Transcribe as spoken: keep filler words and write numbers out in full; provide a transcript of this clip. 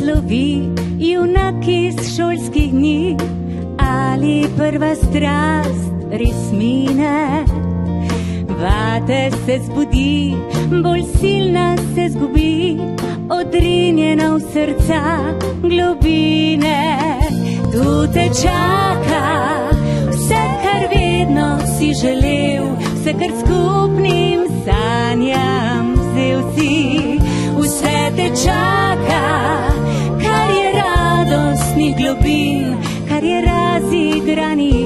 naslovi junak iz šolskih dni ali prva strast res mine. Vate se zbudi, bolj silna se zgubi, odrinjena v srca globine. Tu te čaka vse, kar vedno si želel, vse, kar skupnim sanjam vzel si. Vse te čaka, kar je radostnih globin, kar je razigranih